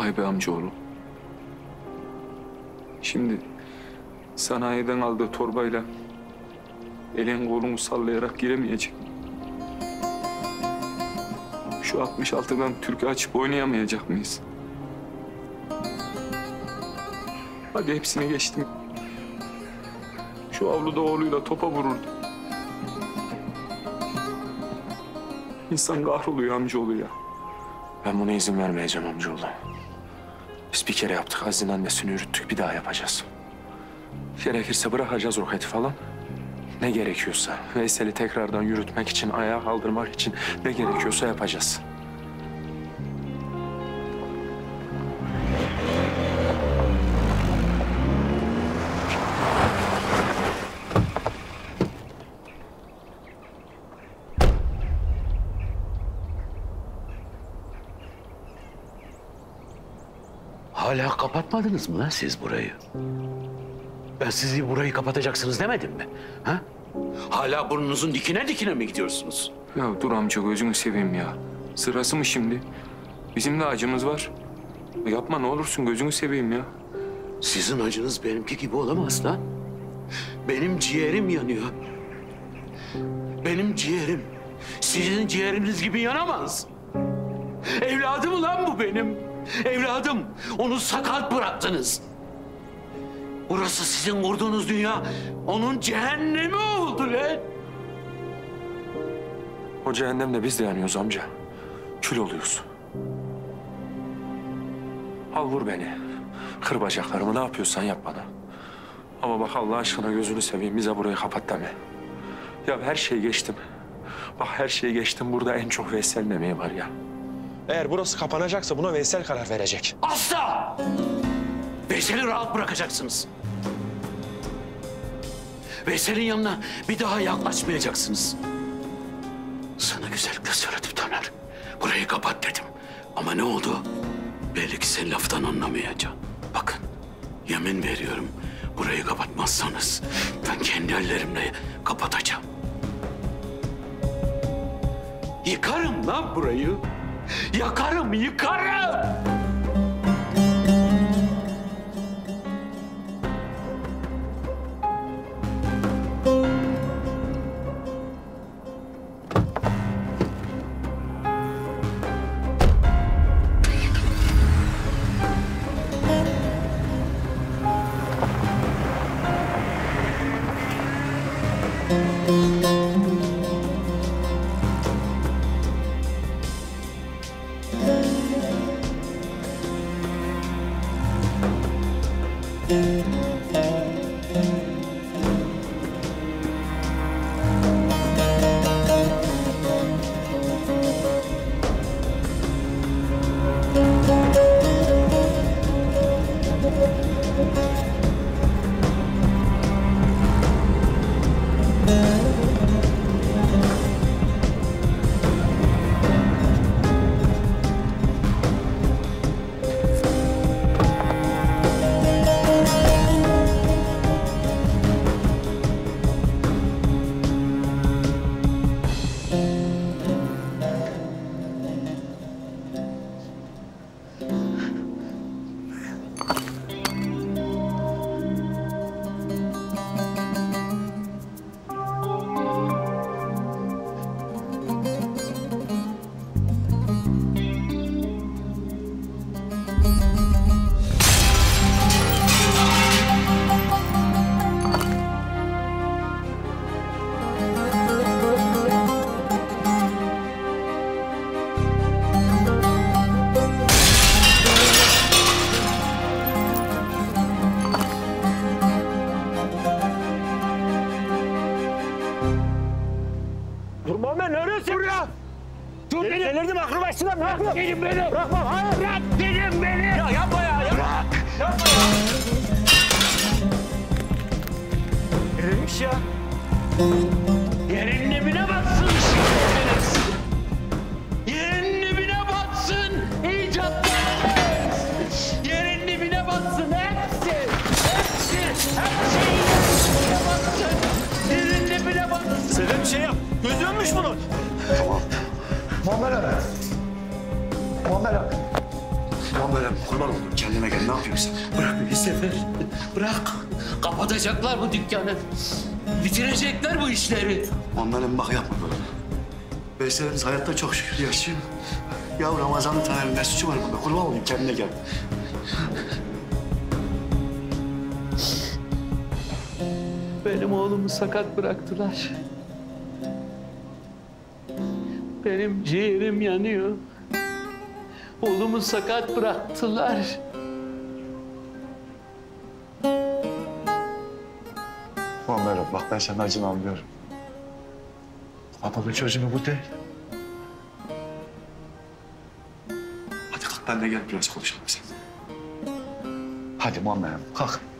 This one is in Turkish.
Vay be amcaoğlu. Şimdi sanayiden aldığı torbayla elin kolunu sallayarak giremeyecek. Şu 66'dan türkü açıp oynayamayacak mıyız? Hadi hepsini geçtim. Şu avluda oğluyla topa vururdu. İnsan kahroluyor amcaoğlu ya. Ben buna izin vermeyeceğim amcaoğlu. Biz bir kere yaptık, Aziz'in annesini yürüttük, bir daha yapacağız. Gerekirse bırakacağız roketi falan. Ne gerekiyorsa, Veysel'i tekrardan yürütmek için, ayağa kaldırmak için ne gerekiyorsa yapacağız. Hala kapatmadınız mı lan siz burayı? Ben sizi burayı kapatacaksınız demedim mi? Ha? Hala burnunuzun dikine dikine mi gidiyorsunuz? Ya dur amca gözünü seveyim ya. Sırası mı şimdi? Bizim de acımız var. Yapma ne olursun gözünü seveyim ya. Sizin acınız benimki gibi olamaz lan. Benim ciğerim yanıyor. Benim ciğerim sizin ciğeriniz gibi yanamaz. Evladım lan bu benim. Evladım. Onu sakat bıraktınız. Burası sizin kurduğunuz dünya onun cehennemi oldu lan. O cehennemde biz de yanıyoruz amca. Kül oluyoruz. Al vur beni. Kır bacaklarımı, ne yapıyorsan yap bana. Ama bak Allah aşkına gözünü seveyim, bize burayı kapat deme. Ya her şeyi geçtim. Bak her şeyi geçtim, burada en çok Veysel'in emeği var ya. Eğer burası kapanacaksa buna Veysel karar verecek. Asla! Veysel'i rahat bırakacaksınız. Veysel'in yanına bir daha yaklaşmayacaksınız. Sana güzellikle söyledim Taner. Burayı kapat dedim. Ama ne oldu? Belli ki sen laftan anlamayacaksın. Bakın, yemin veriyorum burayı kapatmazsanız ben kendi ellerimle kapatacağım. Yıkarım lan burayı. Yakarım, yıkarım. Durma ben neredesin? Buraya! Dur dedim. Delirdim aklı başına bırak. Dedim beni. Bırakma hayır. Bırak dedim beni. Ya yapma ya. Bırak. Yapma ya. Delirmiş ya. Yerin dibine batsın şerefsiz. Yerin dibine batsın icatlarınız. Yerin dibine batsın hepsi. Hepsi. Hepsi yerin dibine batsın. Yerin dibine batsın. Selim bir şey yap. Gözü dönmüş bunun. Tamam. Muammer abi. Muammer abi. Muammer'im kurban oldum. Kendine gel. Ne yapıyorsun? Bırak beni Sefer. Bırak. Kapatacaklar bu dükkanı. Bitirecekler bu işleri. Muammer'im bak yapma böyle. Veysel'imiz hayatta çok şükür yaşıyor. Ya Ramazan'ın Taner'in ne suçu var bunda? Kurban olayım kendine gel. Benim oğlumu sakat bıraktılar. Benim ciğerim yanıyor. Oğlumu sakat bıraktılar. Muammer'im bak ben senin acını anlıyorum. Ama bu çözümü bu değil. Hadi kalk ben de gel biraz konuşalım sen. Hadi Muammer'im kalk.